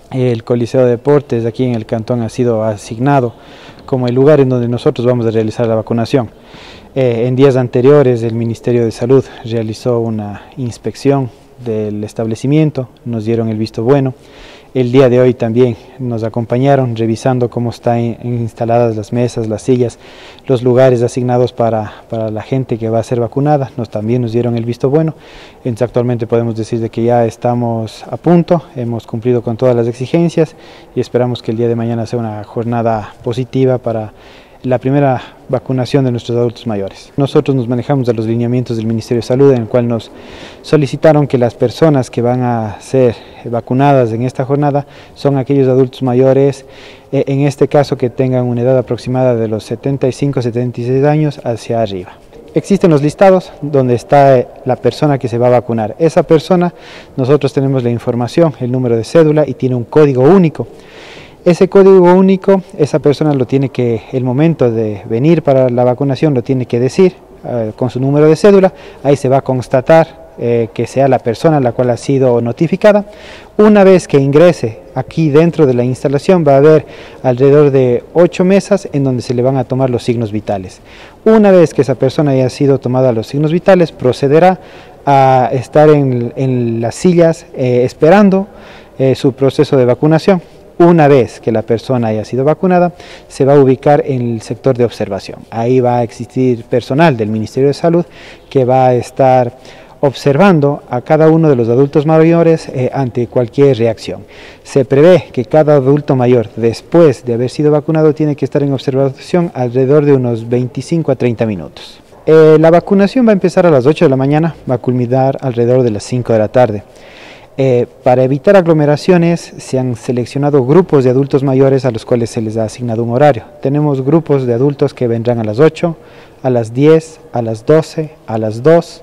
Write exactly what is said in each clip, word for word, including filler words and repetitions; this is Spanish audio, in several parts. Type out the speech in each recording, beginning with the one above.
El Coliseo de Deportes aquí en el cantón ha sido asignado como el lugar en donde nosotros vamos a realizar la vacunación. Eh, en días anteriores el Ministerio de Salud realizó una inspección del establecimiento, nos dieron el visto bueno. El día de hoy también nos acompañaron revisando cómo están instaladas las mesas, las sillas, los lugares asignados para, para la gente que va a ser vacunada. Nos, también nos dieron el visto bueno. Entonces, actualmente podemos decir de que ya estamos a punto, hemos cumplido con todas las exigencias y esperamos que el día de mañana sea una jornada positiva para la primera vacunación de nuestros adultos mayores. Nosotros nos manejamos a los lineamientos del Ministerio de Salud, en el cual nos solicitaron que las personas que van a ser vacunadas en esta jornada son aquellos adultos mayores, eh, en este caso que tengan una edad aproximada de los setenta y cinco a setenta y seis años hacia arriba. Existen los listados donde está la persona que se va a vacunar. Esa persona, nosotros tenemos la información, el número de cédula y tiene un código único. Ese código único, esa persona lo tiene que, el momento de venir para la vacunación, lo tiene que decir eh, con su número de cédula. Ahí se va a constatar eh, que sea la persona a la cual ha sido notificada. Una vez que ingrese aquí dentro de la instalación, va a haber alrededor de ocho mesas en donde se le van a tomar los signos vitales. Una vez que esa persona haya sido tomada los signos vitales, procederá a estar en, en las sillas eh, esperando eh, su proceso de vacunación. Una vez que la persona haya sido vacunada, se va a ubicar en el sector de observación. Ahí va a existir personal del Ministerio de Salud que va a estar observando a cada uno de los adultos mayores eh, ante cualquier reacción. Se prevé que cada adulto mayor, después de haber sido vacunado, tiene que estar en observación alrededor de unos veinticinco a treinta minutos. Eh, la vacunación va a empezar a las ocho de la mañana, va a culminar alrededor de las cinco de la tarde. Eh, para evitar aglomeraciones se han seleccionado grupos de adultos mayores a los cuales se les ha asignado un horario. Tenemos grupos de adultos que vendrán a las ocho, a las diez, a las doce, a las dos,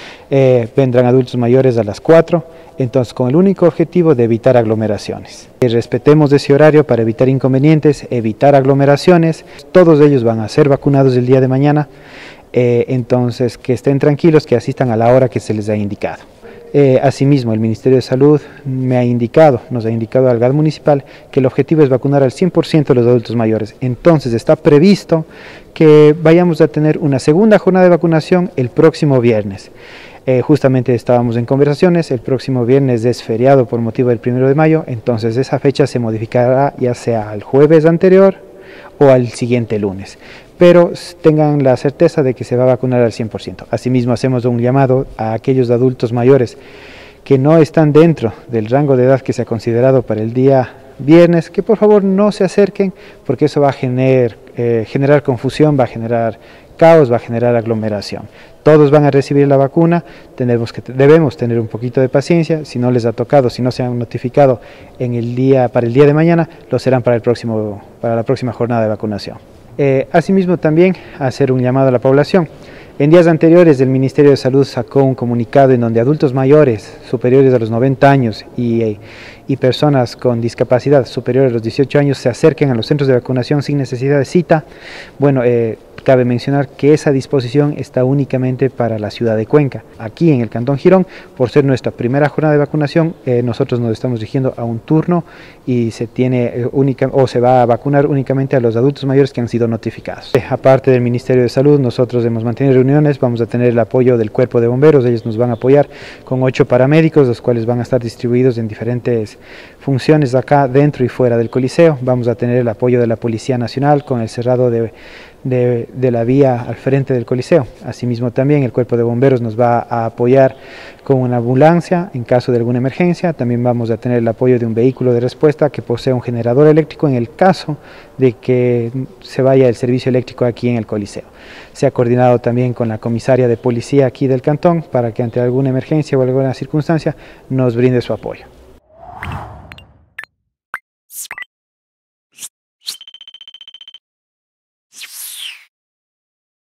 eh, vendrán adultos mayores a las cuatro, entonces con el único objetivo de evitar aglomeraciones. Que respetemos ese horario para evitar inconvenientes, evitar aglomeraciones. Todos ellos van a ser vacunados el día de mañana, eh, entonces que estén tranquilos, que asistan a la hora que se les ha indicado. Eh, asimismo, el Ministerio de Salud me ha indicado, nos ha indicado al G A D municipal que el objetivo es vacunar al cien por ciento de los adultos mayores. Entonces está previsto que vayamos a tener una segunda jornada de vacunación el próximo viernes. Eh, justamente estábamos en conversaciones, el próximo viernes es feriado por motivo del primero de mayo, entonces esa fecha se modificará ya sea al jueves anterior o al siguiente lunes. Pero tengan la certeza de que se va a vacunar al cien por ciento. Asimismo, hacemos un llamado a aquellos adultos mayores que no están dentro del rango de edad que se ha considerado para el día viernes, que por favor no se acerquen, porque eso va a generar, eh, generar confusión, va a generar caos, va a generar aglomeración. Todos van a recibir la vacuna, tenemos que, debemos tener un poquito de paciencia. Si no les ha tocado, si no se han notificado en el día, para el día de mañana, lo serán para, el próximo, para la próxima jornada de vacunación. Eh, asimismo también hacer un llamado a la población. En días anteriores el Ministerio de Salud sacó un comunicado en donde adultos mayores superiores a los noventa años y, eh, y personas con discapacidad superior a los dieciocho años se acerquen a los centros de vacunación sin necesidad de cita. Bueno, eh, cabe mencionar que esa disposición está únicamente para la ciudad de Cuenca. Aquí en el Cantón Girón, por ser nuestra primera jornada de vacunación, eh, nosotros nos estamos dirigiendo a un turno y se tiene eh, única, o se va a vacunar únicamente a los adultos mayores que han sido notificados. Eh, aparte del Ministerio de Salud, nosotros hemos mantenido reuniones, vamos a tener el apoyo del Cuerpo de Bomberos, ellos nos van a apoyar con ocho paramédicos, los cuales van a estar distribuidos en diferentes funciones acá dentro y fuera del Coliseo. Vamos a tener el apoyo de la Policía Nacional con el cerrado de De, de la vía al frente del Coliseo. Asimismo también el Cuerpo de Bomberos nos va a apoyar con una ambulancia en caso de alguna emergencia. También vamos a tener el apoyo de un vehículo de respuesta que posee un generador eléctrico en el caso de que se vaya el servicio eléctrico aquí en el Coliseo. Se ha coordinado también con la comisaria de policía aquí del cantón para que ante alguna emergencia o alguna circunstancia nos brinde su apoyo.